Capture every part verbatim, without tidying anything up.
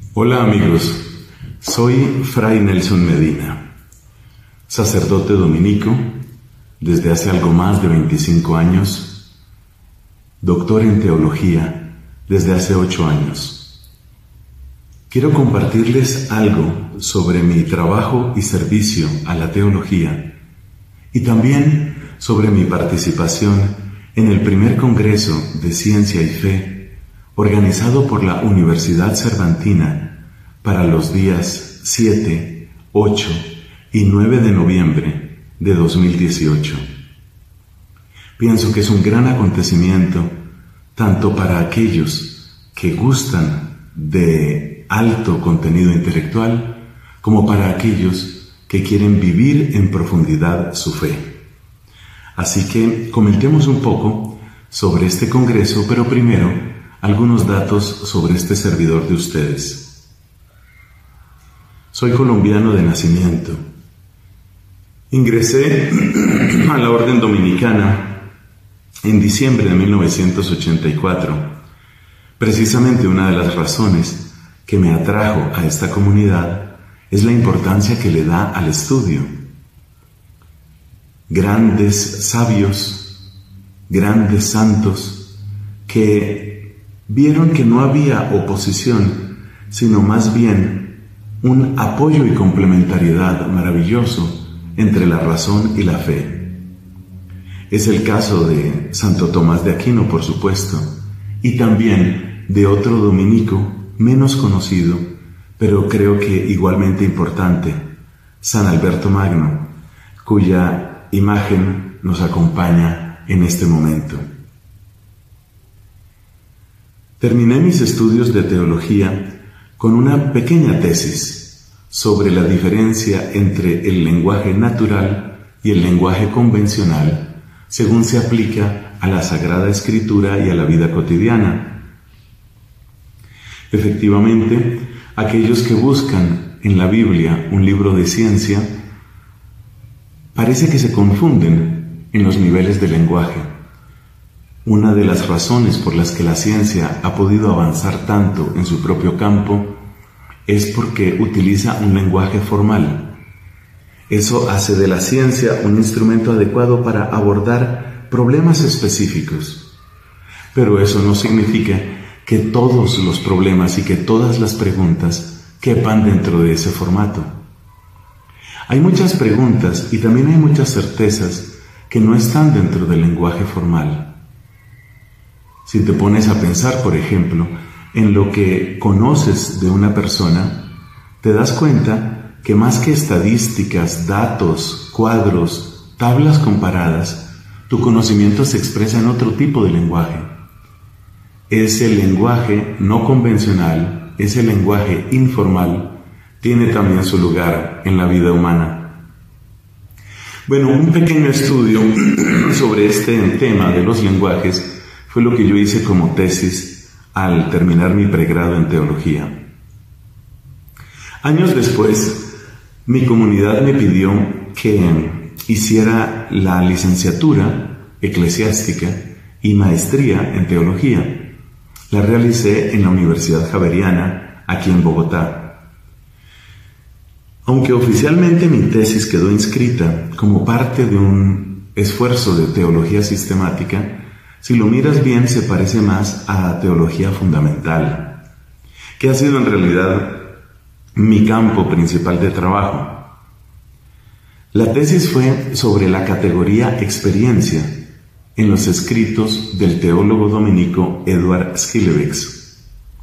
Hola amigos, soy Fray Nelson Medina, sacerdote dominico desde hace algo más de veinticinco años, doctor en teología desde hace ocho años. Quiero compartirles algo sobre mi trabajo y servicio a la teología y también sobre mi participación en el primer Congreso de Ciencia y Fe organizado por la Universidad Cervantina para los días siete, ocho y nueve de noviembre de dos mil dieciocho. Pienso que es un gran acontecimiento tanto para aquellos que gustan de alto contenido intelectual como para aquellos que quieren vivir en profundidad su fe. Así que comentemos un poco sobre este congreso, pero primero algunos datos sobre este servidor de ustedes. Soy colombiano de nacimiento. Ingresé a la Orden Dominicana en diciembre de mil novecientos ochenta y cuatro. Precisamente una de las razones que me atrajo a esta comunidad es la importancia que le da al estudio. Grandes sabios, grandes santos, que vieron que no había oposición, sino más bien un apoyo y complementariedad maravilloso entre la razón y la fe. Es el caso de Santo Tomás de Aquino, por supuesto, y también de otro dominico menos conocido, pero creo que igualmente importante, San Alberto Magno, cuya imagen nos acompaña en este momento. Terminé mis estudios de teología con una pequeña tesis sobre la diferencia entre el lenguaje natural y el lenguaje convencional según se aplica a la Sagrada Escritura y a la vida cotidiana. Efectivamente, aquellos que buscan en la Biblia un libro de ciencia parece que se confunden en los niveles de lenguaje. Una de las razones por las que la ciencia ha podido avanzar tanto en su propio campo es porque utiliza un lenguaje formal. Eso hace de la ciencia un instrumento adecuado para abordar problemas específicos. Pero eso no significa que todos los problemas y que todas las preguntas quepan dentro de ese formato. Hay muchas preguntas y también hay muchas certezas que no están dentro del lenguaje formal. Si te pones a pensar, por ejemplo, en lo que conoces de una persona, te das cuenta que más que estadísticas, datos, cuadros, tablas comparadas, tu conocimiento se expresa en otro tipo de lenguaje. Ese lenguaje no convencional, ese lenguaje informal, tiene también su lugar en la vida humana. Bueno, un pequeño estudio sobre este tema de los lenguajes fue lo que yo hice como tesis al terminar mi pregrado en teología. Años después, mi comunidad me pidió que hiciera la licenciatura eclesiástica y maestría en teología. La realicé en la Universidad Javeriana, aquí en Bogotá. Aunque oficialmente mi tesis quedó inscrita como parte de un esfuerzo de teología sistemática, si lo miras bien se parece más a teología fundamental, que ha sido en realidad mi campo principal de trabajo. La tesis fue sobre la categoría experiencia en los escritos del teólogo dominico Edward Schillebeeckx.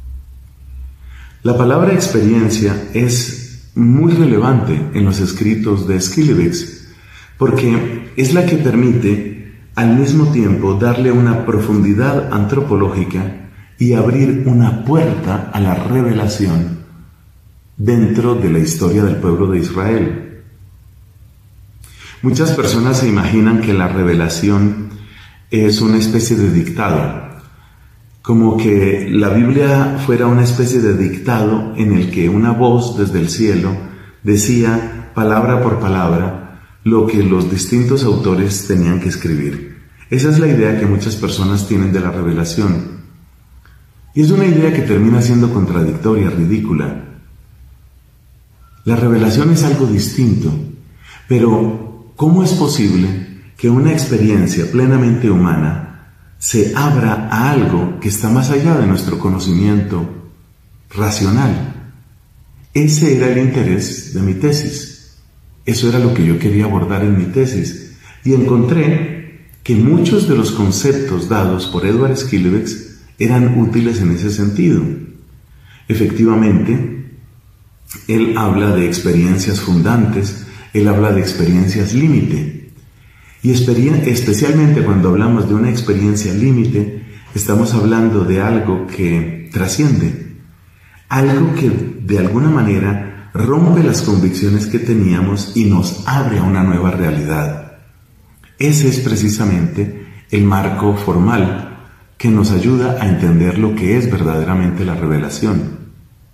La palabra experiencia es muy relevante en los escritos de Schillebeeckx porque es la que permite al mismo tiempo darle una profundidad antropológica y abrir una puerta a la revelación dentro de la historia del pueblo de Israel. Muchas personas se imaginan que la revelación es una especie de dictado, como que la Biblia fuera una especie de dictado en el que una voz desde el cielo decía palabra por palabra lo que los distintos autores tenían que escribir. Esa es la idea que muchas personas tienen de la revelación. Y es una idea que termina siendo contradictoria, ridícula. La revelación es algo distinto, pero ¿cómo es posible que una experiencia plenamente humana se abra a algo que está más allá de nuestro conocimiento racional? Ese era el interés de mi tesis. Eso era lo que yo quería abordar en mi tesis. Y encontré que muchos de los conceptos dados por Edward Schillebeeckx eran útiles en ese sentido. Efectivamente, él habla de experiencias fundantes, él habla de experiencias límite. Y especialmente cuando hablamos de una experiencia límite, estamos hablando de algo que trasciende, algo que de alguna manera rompe las convicciones que teníamos y nos abre a una nueva realidad. Ese es precisamente el marco formal que nos ayuda a entender lo que es verdaderamente la revelación.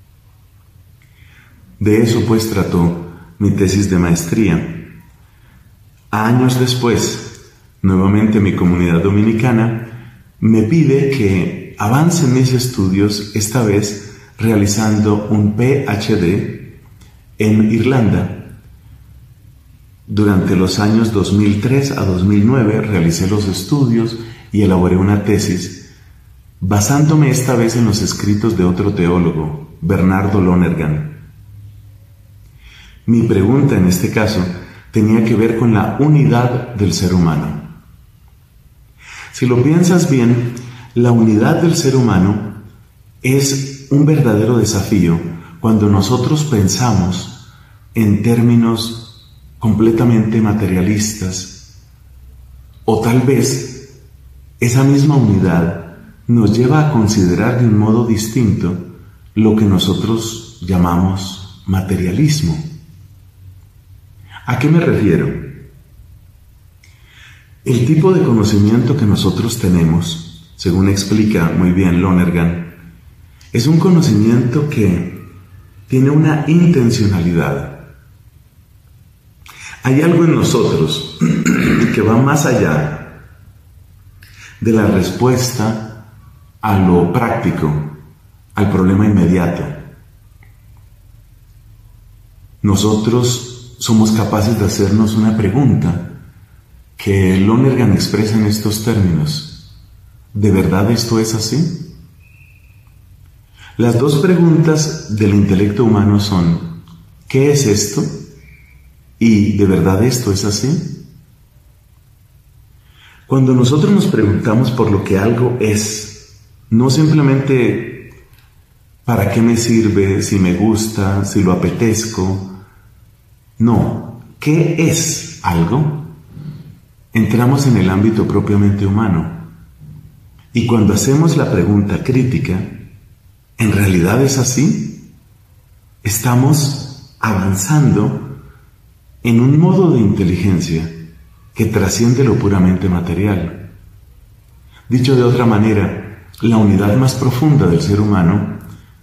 De eso pues trató mi tesis de maestría. Años después, nuevamente mi comunidad dominicana me pide que avance en mis estudios, esta vez realizando un P H D en Irlanda. Durante los años dos mil tres a dos mil nueve realicé los estudios y elaboré una tesis, basándome esta vez en los escritos de otro teólogo, Bernardo Lonergan. Mi pregunta en este caso tenía que ver con la unidad del ser humano. Si lo piensas bien, la unidad del ser humano es un verdadero desafío cuando nosotros pensamos en términos completamente materialistas, o tal vez esa misma unidad nos lleva a considerar de un modo distinto lo que nosotros llamamos materialismo. ¿A qué me refiero? El tipo de conocimiento que nosotros tenemos, según explica muy bien Lonergan, es un conocimiento que tiene una intencionalidad. Hay algo en nosotros que va más allá de la respuesta a lo práctico, al problema inmediato. Nosotros somos capaces de hacernos una pregunta que Lonergan expresa en estos términos. ¿De verdad esto es así? Las dos preguntas del intelecto humano son: ¿qué es esto? ¿Y de verdad esto es así? Cuando nosotros nos preguntamos por lo que algo es, no simplemente ¿para qué me sirve? Si me gusta, si lo apetezco. No, ¿qué es algo? Entramos en el ámbito propiamente humano. Y cuando hacemos la pregunta crítica, ¿en realidad es así? Estamos avanzando en un modo de inteligencia que trasciende lo puramente material. Dicho de otra manera, la unidad más profunda del ser humano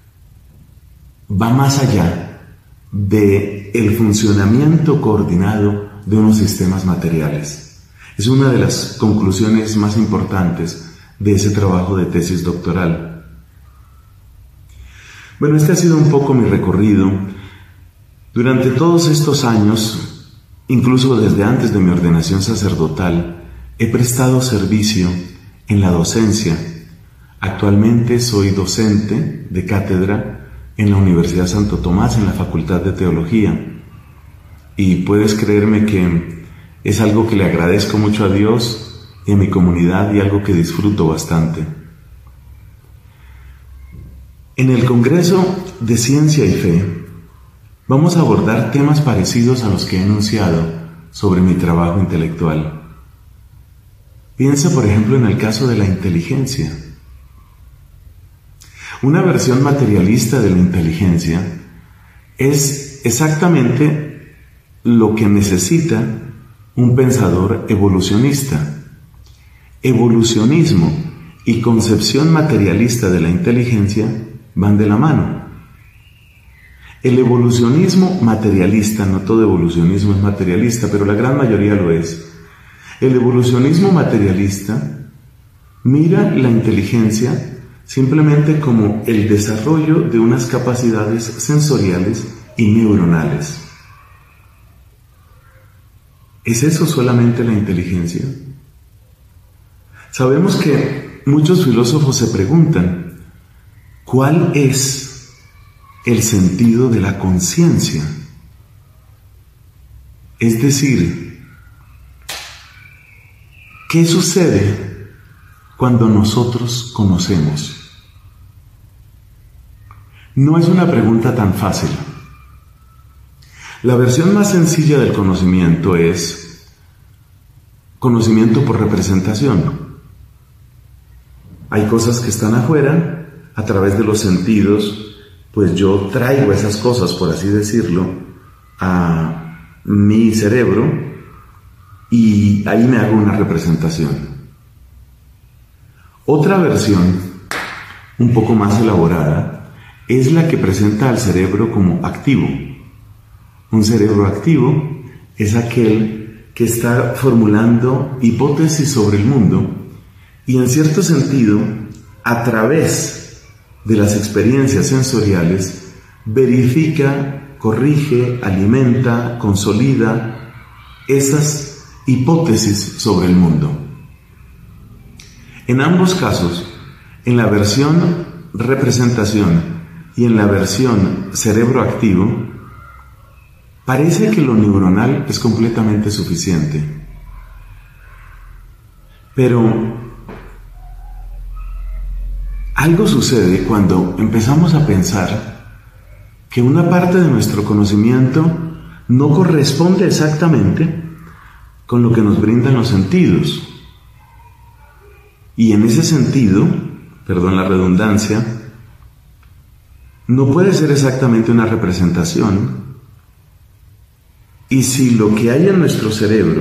va más allá de el funcionamiento coordinado de unos sistemas materiales. Es una de las conclusiones más importantes de ese trabajo de tesis doctoral. Bueno, este ha sido un poco mi recorrido. Durante todos estos años, incluso desde antes de mi ordenación sacerdotal, he prestado servicio en la docencia. Actualmente soy docente de cátedra en la Universidad Santo Tomás, en la Facultad de Teología. Y puedes creerme que es algo que le agradezco mucho a Dios y a mi comunidad y algo que disfruto bastante. En el Congreso de Ciencia y Fe vamos a abordar temas parecidos a los que he enunciado sobre mi trabajo intelectual. Piensa, por ejemplo, en el caso de la inteligencia. Una versión materialista de la inteligencia es exactamente lo que necesita un pensador evolucionista. Evolucionismo y concepción materialista de la inteligencia van de la mano. El evolucionismo materialista, no todo evolucionismo es materialista, pero la gran mayoría lo es. El evolucionismo materialista mira la inteligencia simplemente como el desarrollo de unas capacidades sensoriales y neuronales. ¿Es eso solamente la inteligencia? Sabemos que muchos filósofos se preguntan, ¿cuál es el sentido de la conciencia? Es decir, ¿qué sucede cuando nosotros conocemos? No es una pregunta tan fácil. La versión más sencilla del conocimiento es conocimiento por representación. Hay cosas que están afuera, a través de los sentidos, pues yo traigo esas cosas, por así decirlo, a mi cerebro y ahí me hago una representación. Otra versión, un poco más elaborada, es la que presenta al cerebro como activo. Un cerebro activo es aquel que está formulando hipótesis sobre el mundo y en cierto sentido, a través de las experiencias sensoriales, verifica, corrige, alimenta, consolida esas hipótesis sobre el mundo. En ambos casos, en la versión representación y en la versión cerebro activo, parece que lo neuronal es completamente suficiente. Pero algo sucede cuando empezamos a pensar que una parte de nuestro conocimiento no corresponde exactamente con lo que nos brindan los sentidos. Y en ese sentido, perdón la redundancia, no puede ser exactamente una representación. Y si lo que hay en nuestro cerebro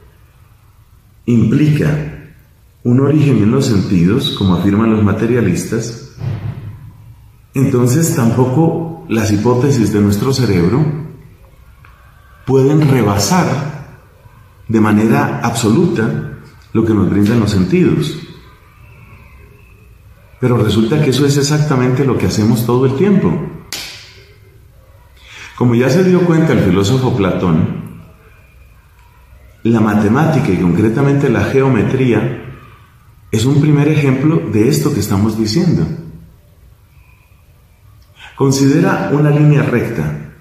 implica un origen en los sentidos, como afirman los materialistas, entonces tampoco las hipótesis de nuestro cerebro pueden rebasar de manera absoluta lo que nos brindan los sentidos. Pero resulta que eso es exactamente lo que hacemos todo el tiempo. Como ya se dio cuenta el filósofo Platón, la matemática y concretamente la geometría es un primer ejemplo de esto que estamos diciendo. Considera una línea recta.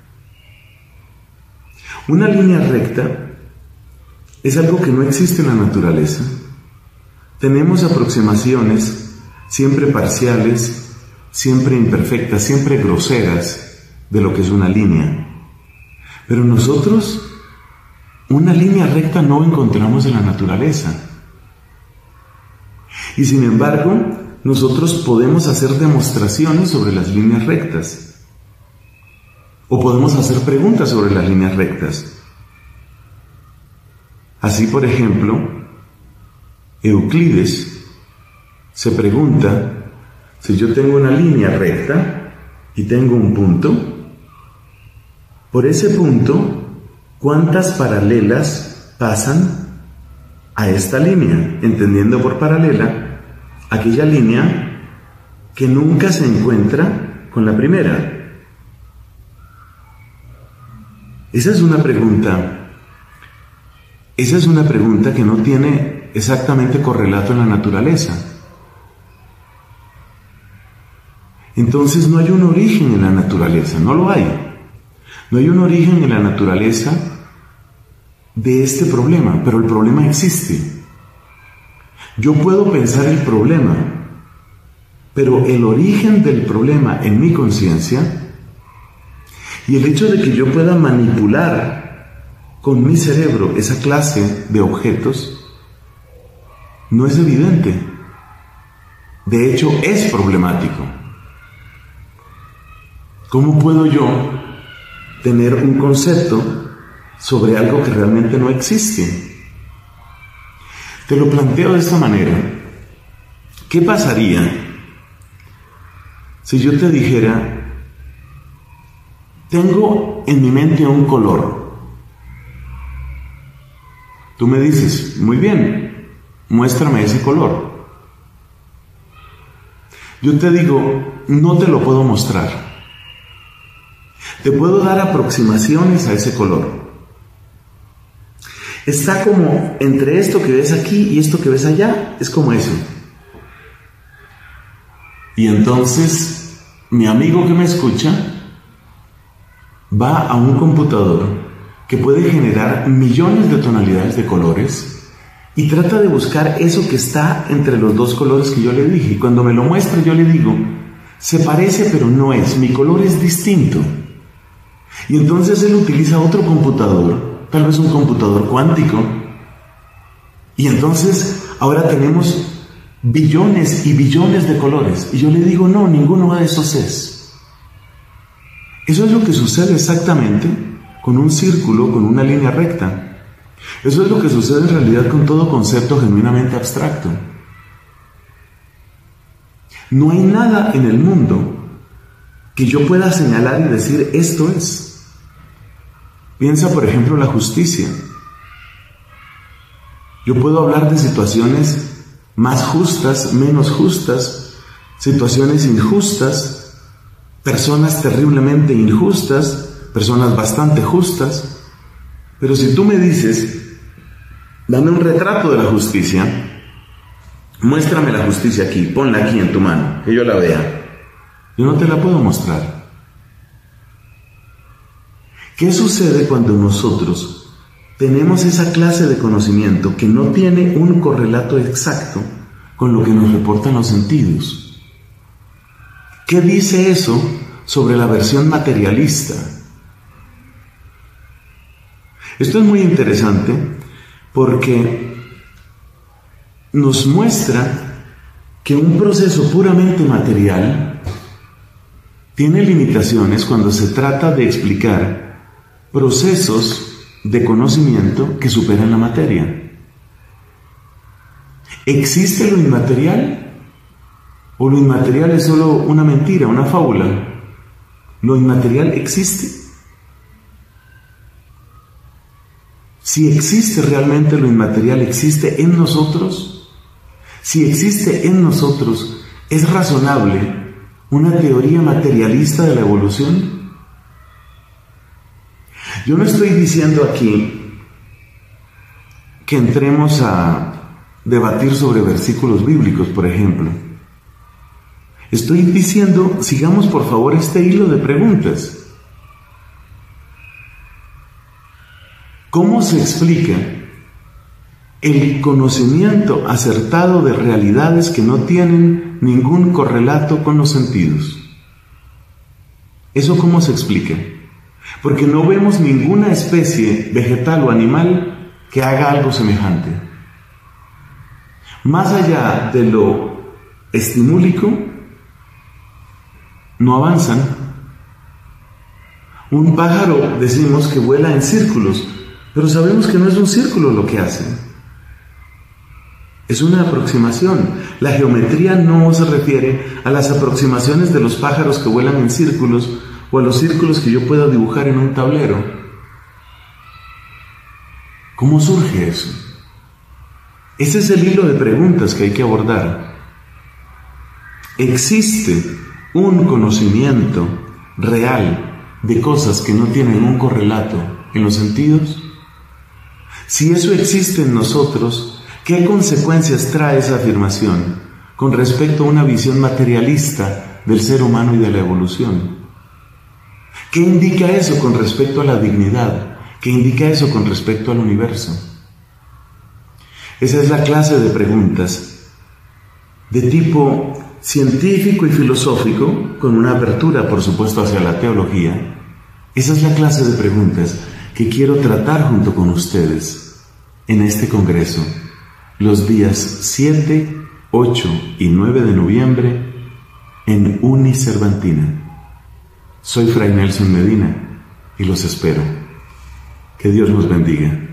Una línea recta es algo que no existe en la naturaleza. Tenemos aproximaciones siempre parciales, siempre imperfectas, siempre groseras de lo que es una línea. Pero nosotros una línea recta no encontramos en la naturaleza. Y sin embargo, nosotros podemos hacer demostraciones sobre las líneas rectas. O podemos hacer preguntas sobre las líneas rectas. Así, por ejemplo, Euclides se pregunta, si yo tengo una línea recta y tengo un punto, por ese punto, ¿cuántas paralelas pasan a esta línea? Entendiendo por paralela aquella línea que nunca se encuentra con la primera. Esa es una pregunta, esa es una pregunta que no tiene exactamente correlato en la naturaleza. Entonces no hay un origen en la naturaleza, no lo hay. No hay un origen en la naturaleza de este problema, pero el problema existe. Yo puedo pensar el problema, pero el origen del problema en mi conciencia y el hecho de que yo pueda manipular con mi cerebro esa clase de objetos no es evidente. De hecho, es problemático. ¿Cómo puedo yo tener un concepto sobre algo que realmente no existe? Te lo planteo de esta manera. ¿Qué pasaría si yo te dijera, tengo en mi mente un color? Tú me dices, muy bien, muéstrame ese color. Yo te digo, no te lo puedo mostrar. Te puedo dar aproximaciones a ese color. Está como entre esto que ves aquí y esto que ves allá, es como eso. Y entonces, mi amigo que me escucha va a un computador que puede generar millones de tonalidades de colores y trata de buscar eso que está entre los dos colores que yo le dije. Y cuando me lo muestra, yo le digo, se parece pero no es, mi color es distinto. Y entonces él utiliza otro computador, tal vez un computador cuántico, y entonces ahora tenemos billones y billones de colores. Y yo le digo, no, ninguno de esos es. Eso es lo que sucede exactamente con un círculo, con una línea recta. Eso es lo que sucede en realidad con todo concepto genuinamente abstracto. No hay nada en el mundo que yo pueda señalar y decir, esto es. Piensa, por ejemplo, la justicia. Yo puedo hablar de situaciones más justas, menos justas, situaciones injustas, personas terriblemente injustas, personas bastante justas, pero si tú me dices, dame un retrato de la justicia, muéstrame la justicia aquí, ponla aquí en tu mano, que yo la vea, yo no te la puedo mostrar. ¿Qué sucede cuando nosotros tenemos esa clase de conocimiento que no tiene un correlato exacto con lo que nos reportan los sentidos? ¿Qué dice eso sobre la versión materialista? Esto es muy interesante porque nos muestra que un proceso puramente material tiene limitaciones cuando se trata de explicar procesos de conocimiento que superan la materia. ¿Existe lo inmaterial? ¿O lo inmaterial es solo una mentira, una fábula? ¿Lo inmaterial existe? Si existe realmente lo inmaterial, ¿existe en nosotros? Si existe en nosotros, ¿es razonable una teoría materialista de la evolución? Yo no estoy diciendo aquí que entremos a debatir sobre versículos bíblicos, por ejemplo. Estoy diciendo, sigamos por favor este hilo de preguntas. ¿Cómo se explica el conocimiento acertado de realidades que no tienen ningún correlato con los sentidos? ¿Eso cómo se explica? Porque no vemos ninguna especie vegetal o animal que haga algo semejante. Más allá de lo estimúlico, no avanzan. Un pájaro decimos que vuela en círculos, pero sabemos que no es un círculo lo que hace. Es una aproximación. La geometría no se refiere a las aproximaciones de los pájaros que vuelan en círculos o a los círculos que yo pueda dibujar en un tablero. ¿Cómo surge eso? Ese es el hilo de preguntas que hay que abordar. ¿Existe un conocimiento real de cosas que no tienen un correlato en los sentidos? Si eso existe en nosotros, ¿qué consecuencias trae esa afirmación con respecto a una visión materialista del ser humano y de la evolución? ¿Qué indica eso con respecto a la dignidad? ¿Qué indica eso con respecto al universo? Esa es la clase de preguntas de tipo científico y filosófico, con una apertura, por supuesto, hacia la teología. Esa es la clase de preguntas que quiero tratar junto con ustedes en este congreso, los días siete, ocho y nueve de noviembre en Unicervantina. Soy Fray Nelson Medina y los espero. Que Dios nos bendiga.